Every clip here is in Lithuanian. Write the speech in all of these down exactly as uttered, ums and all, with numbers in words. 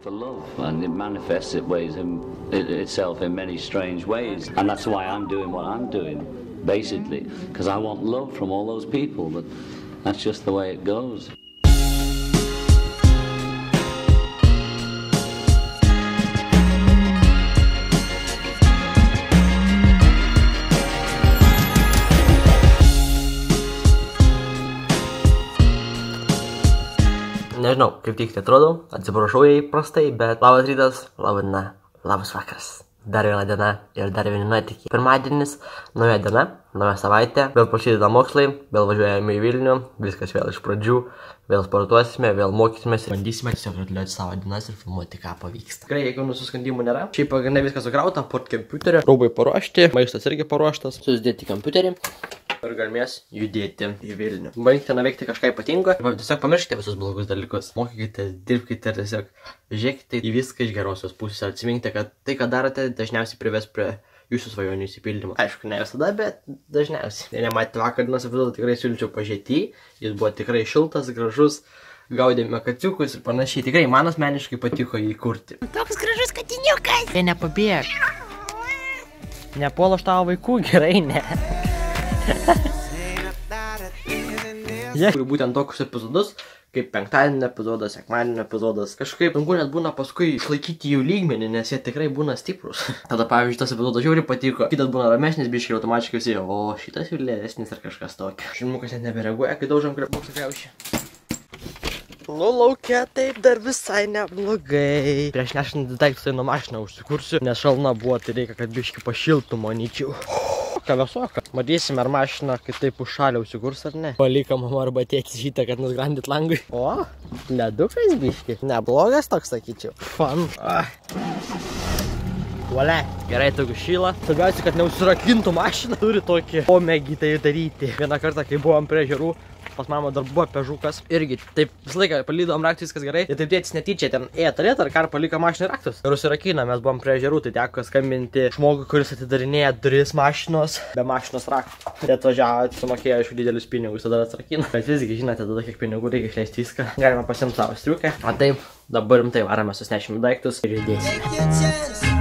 for love, and it manifests it ways in, it, itself in many strange ways, and that's why I'm doing what I'm doing, basically, because I want love from all those people, but that's just the way it goes. Nežinau, kaip tik tai atrodo, atsiprašau jei prastai, bet labas rytas, laba diena, labas vakaras. Dar viena diena ir dar vieni nuotykiai. Pirmadienis, nauja diena, nauja savaitė, vėl prasideda mokslai, vėl važiuojame į Vilnių, viskas vėl iš pradžių, vėl sportuosime, vėl mokysimės ir bandysime tiesiog reguliuoti savo dienas ir filmuoti, ką pavyksta. Tikrai, jeigu nusiskandimų nėra, šiaip pagrindai viskas sukrauta, port kompiuterio, rūbai paruošti, maistas irgi paruoštas, susidėti kompiuterį. Ir galimės judėti į Vilnių. Bandykite nuveikti kažką ypatingo. Tiesiog pamirškite visus blogus dalykus. Mokykite, dirbkite ir tiesiog žiūrėkite į viską iš gerosios pusės. Atsiminkite, kad tai, ką darote, dažniausiai prives prie jūsų svajonių įsipildymo. Aišku, ne visada, bet dažniausiai. Jei nematėte vakar dienos epizodą, tikrai siūlyčiau pažiūrėti. Jis buvo tikrai šiltas, gražus. Gaudėme kačiukus ir panašiai. Tikrai man asmeniškai patiko jį kurti. Toks gražus katiniukas. Jei nepabėg. Nepuol aš tavo vaikų, gerai, ne. Jie turi būtent tokius epizodus, kaip penktadienio epizodas, sekmadienio epizodas. Kažkaip sunku net būna paskui išlaikyti jų lygmenį, nes jie tikrai būna stiprus. Tada, pavyzdžiui, tas epizodas žiauriai patiko. Kitas būna ramesnis, biškai automatiškai visi, o šitas jau lėdesnis ar kažkas tokio. Šilmukas net nebereaguoja, kai daužam krepukų kriaušį. Nu, laukia taip dar visai neblogai. Prieš nešant daiktus tai nuo mašiną užsikursiu, nes šalna buvo, tai reikia, kad biškai pašiltų, manyčiau. Ką vėsoka. Matysime, ar mašina kitaip užšalė užsikurs ar ne. Palika mama arba tėtis šitą, kad nusgrandyt langui. O, ledukas biški. Neblogas toks, sakyčiau. Fun. Vale. Gerai, tokiu šyla. Svarbiausia, kad neužsirakintų mašiną. Turi tokį pomėgį tai daryti. Vieną kartą, kai buvom prie ežerų, pas mamą dar buvo pežukas. Irgi taip visą laiką palydom raktus, viskas gerai. Ir taip tėtis netyčia ten ėjo turėti, ar ką palika mašiną raktus. Ir užsirakina, mes buvom prie ežerų, tai teko skambinti žmogui, kuris atidarinėja duris mašinos be mašinos raktų. Tai atvažiavo, sumokėjo iš didelius pinigus, tada atsirakino. Bet visgi, žinote, tada kiek pinigų reikia išleisti viską. Galima pasiimti savo striukę. O taip, dabar rimtai varame, susnešime daiktus ir judėsime.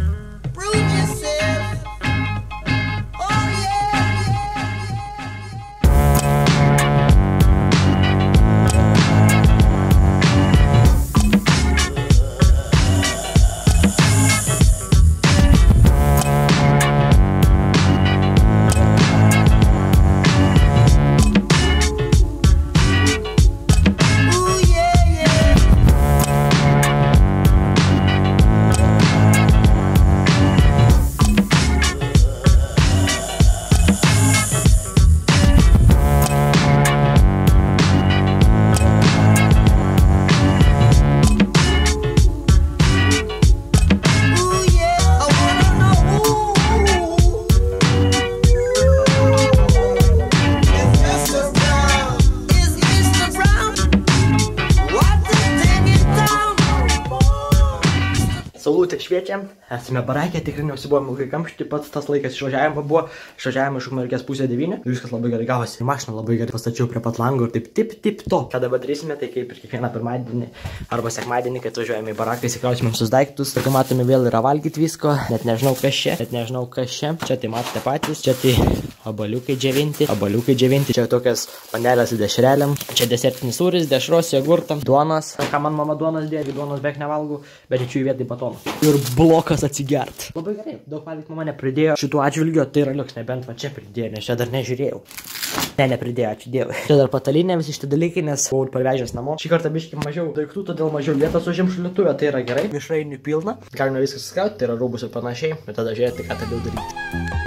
Saulutė šviečiam, esame barakė, tikrai neusibuvom ilgai kamšti, pats tas laikas išvažiavimo buvo, išvažiavimo iš Ukmergės pusę devynių, viskas labai gerai gavosi, ir mašiną labai gerai pastačiau prie pat lango ir taip tip tip to. Ką dabar darysime, tai kaip ir kiekvieną pirmadienį arba sekmadienį, kai atvažiuojame į baraką, įsikrausime visus daiktus, ir kai matome vėl yra valgyti visko, net nežinau kas čia, net nežinau kas čia, čia tai matote patys, čia tai abaliukai džiovinti, abaliukai džiovinti, čia tokias panelės dešrelėm, čia desertinis sūris, dešros, jogurtam, duonos, ką man mama duonos dėjo, duonos beveik nevalgau, bet čia jų vietai batono. Ir blokas atsigert. Labai gerai, daug valgyt mama nepridėjo šituo atžvilgiu, tai yra liuks, nebent va čia pridėjo, nes čia dar nežiūrėjau. Ne, nepridėjo, ačiū Dievui. Čia dar patalinė visi šitie dalykai, nes buvau parvežęs namo. Šį kartą biškai mažiau daiktų, todėl mažiau vietos užim šaldytuve, tai yra gerai. Mišrainių pilna, galima viskas susikrauti, tai yra rūbus ir panašiai, bet tada žiūrėti, ką toliau daryti.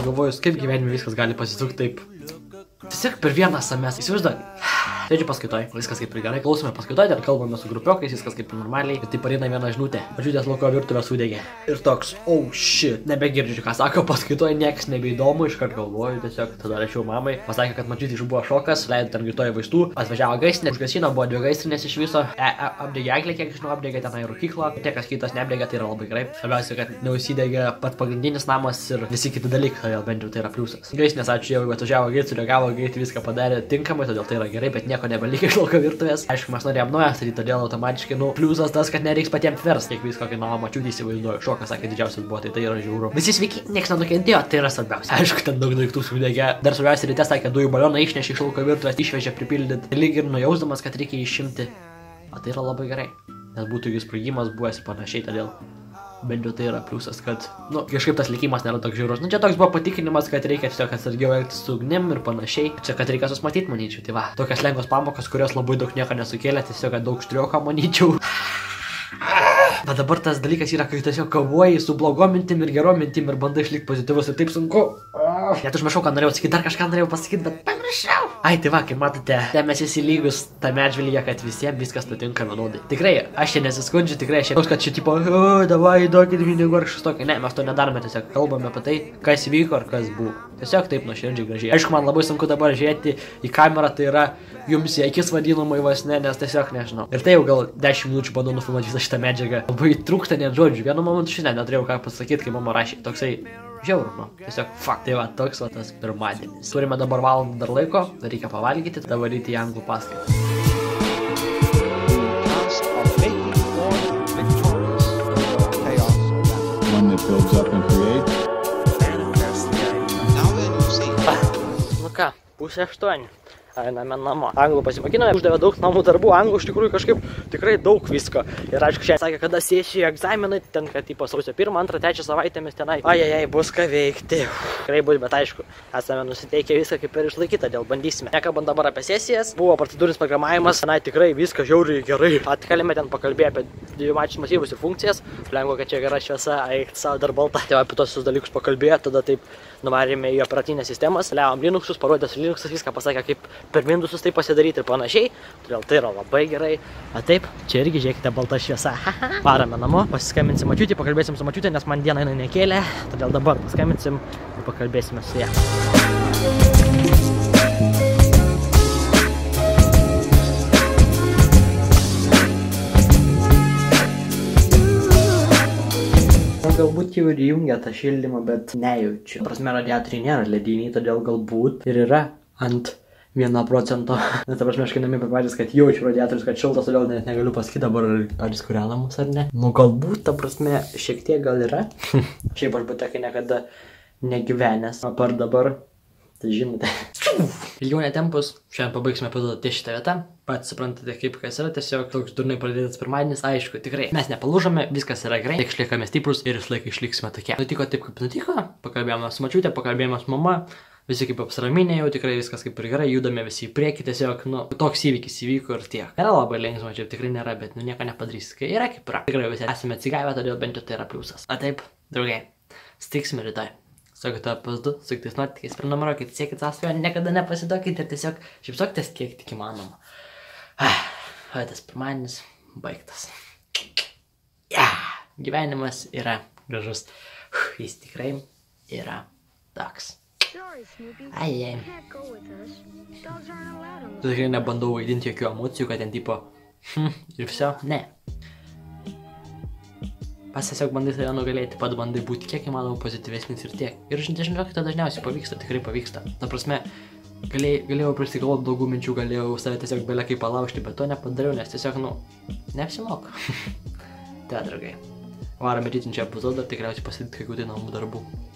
pagalvojus, kaip gyvenime viskas gali pasisukti taip. Tiesiog per vieną semestą. Įsivaizduok. Sėdžiu paskaitoj, viskas kaip ir gerai, klausome paskaitoj, ten kalbame su grupiokais, viskas kaip ir normaliai. Ir taip pareina viena žinutė. Mačiutės lauko virtuvę sudegė. Ir toks, oh shit, nebegirdžiu, ką sako paskaitoj, niekas nebeįdomu, iškart galvoju, tiesiog tada rašiau mamai. Pasakė, kad mačiutė iš buvo šokas, leido ten greitoje vaistų, atvažiavo gaisrinė, užgasino, buvo dvi gaisrinės iš viso. E, e, apdegė eglė, kiek žinau, apdegė tenai rūkyklą. Tie, kas kitas neapdegė, tai yra labai gerai. Svarbiausia, kad neužsidegė pat pagrindinis namas ir visi kiti dalykai, todėl bent jau tai yra pliusas. Gaisrinės, ačiū Dievui, atvažiavo greit, sureagavo greit, viską padarė tinkamai, todėl tai yra gerai, bet nieko nebeliko iš lauko virtuvės. Aišku, mes norėjom naują statyti, todėl automatiškai, nu, pliusas tas, kad nereiks patiems verst, kiek visko kainavo, mačiutė įsivaizduoju. Šokas, sakė, didžiausias buvo, tai tai yra žiauru. Visi sveiki, niekas nenukentėjo, tai yra svarbiausia. Aišku, ten daug daiktų sudegė. Dar svarbiausia, ryte sakė, dujų balioną išnešė iš lauko virtuvės, išvežė pripildyti. Lyg ir nujausdamas, kad reikia išimti. O tai yra labai gerai, nes būtų jų sprogimas buvęs ir panašiai, todėl bent jau tai yra pliusas, kad, nu, kažkaip tas likimas nėra toks žiaurus. Nu, čia toks buvo patikinimas, kad reikia tiesiog atsargiau elgtis su ugnim ir panašiai. Čia, kad reikia susmatyti, manyčiau, tai va. Tokios lengvos pamokos, kurios labai daug nieko nesukėlė, tiesiog daug štrioko, manyčiau. Bet dabar tas dalykas yra, kai tiesiog kovoji su blogom mintim ir gerom mintim ir bandai išlikti pozityvus ir taip sunku. Net užmiršau, ką norėjau sakyti, dar kažką norėjau pasakyti, bet pamiršau. Ai, tai va, kaip matote, mes visi lygus tame atžvilgyje, kad visiems viskas nutinka vienodai. Tikrai, aš čia nesiskundžiu, tikrai aš čia toks, kad čia tipo, davai, duokit pinigų ar kažkas tokio. Ne, mes to nedarome, tiesiog kalbame apie tai, kas vyko ar kas buvo. Tiesiog taip nuoširdžiai gražiai. Aišku, man labai sunku dabar žiūrėti į kamerą, tai yra jums į akis vadinamai vos ne, nes tiesiog nežinau. Ir tai jau gal dešimt minučių bandau nufilmuoti visą šitą medžiagą. Labai trūksta net žodžių. Vienu momentu šiandien neturėjau ką pasakyti, kai mama rašė. Toksai žiauru, nu. Tiesiog fuck. Tai va, toks va tas pirmadienis. Turime dabar valandą dar laiko, reikia pavalgyti, tada varyti į anglų paskaitą. Nu ką, pusė aštuonių. Einame namo. Anglų pasimokinome, uždavė daug namų darbų, anglų iš tikrųjų kažkaip tikrai daug visko. Ir aišku, šiandien sakė, kada sėsiu egzaminai, ten, kad tipo sausio pirmą, antrą, trečią savaitėmis tenai. Ajajai, bus ką veikti. Tikrai bus, bet aišku, esame nusiteikę viską kaip ir išlaikyti, todėl bandysime. Nekalbant dabar apie sesijas, buvo procedūrinis programavimas, tenai tikrai viską žiauriai gerai. Atkalėme ten pakalbėję apie dvimačius masyvus ir funkcijas. Lengva, kad čia gera šviesa, eik savo dar balta. Tai apie tos dalykus pakalbėjo, tada taip nuvarėme į operacinės sistemas, levom Linuxus, parodęs Linuxas viską pasakė, kaip per Windowsus tai pasidaryti ir panašiai. Todėl tai yra labai gerai. O taip, čia irgi žiūrėkite balta šviesa. Parame namo, pasiskambinsim mačiutį, pakalbėsim su mačiutė, nes man dieną jinai nekėlė. Todėl dabar paskambinsim ir pakalbėsime su ją. Galbūt jau ir įjungia tą šildymą, bet nejaučiu. Prasme, radiatoriai nėra lediniai, todėl galbūt ir yra ant vieno procento. Nes ta prasme, aš kai namie papatys, kad jaučiu radiatorius, kad šiltas, todėl net negaliu pasakyti dabar, ar jis kūrena mus ar ne. Nu, galbūt, ta prasme, šiek tiek gal yra. Šiaip aš butekai niekada negyvenęs. Apart dabar, tai žinote. Ilgiau netempus, šiandien pabaigsime epizodą ties šitą vietą. Pats suprantate, kaip kas yra, tiesiog toks durnai pradėtas pirmadienis, aišku, tikrai. Mes nepalūžome, viskas yra gerai, tik išliekame stiprus ir visą laiką išliksime tokie. Nutiko taip, kaip nutiko, pakalbėjome su mačiutė, pakalbėjome su mama, visi kaip apsiraminė jau, tikrai viskas kaip ir gerai, judame visi į priekį, tiesiog, nu, toks įvykis įvyko ir tiek. Nėra labai linksma, čia tikrai nėra, bet, nu, nieko nepadarysi, kai yra kaip yra. Tikrai visi esame atsigavę, todėl bent jau tai yra pliusas. O taip, draugai, stiksime rytoj. Sakite pas du, sakite nuotikais, prenumeruokit, siekit sąsvajonę, niekada nepasiduokit ir tiesiog šypsokitės kiek tik įmanoma. O tas pirmadienis baigtas. Yeah. Gyvenimas yra gražus. Jis tikrai yra toks. Ai, ai. Tikrai nebandau vaidinti jokių emocijų, kad ten tipo hm, ir viso, ne. Pas tiesiog bandai save nugalėti, pat bandai būti kiek įmanoma pozityvesnis ir tiek. Ir žinokit, tai dažniausiai pavyksta, tikrai pavyksta. Ta prasme, galėjau, galėjau prisigalvoti daugų minčių, galėjau save tiesiog belia kaip palaužti, bet to nepadariau, nes tiesiog, nu, neapsimoka. Tai, draugai, varome rytinčią epizodą, tikriausiai pasidaryti kai kurių namų darbų.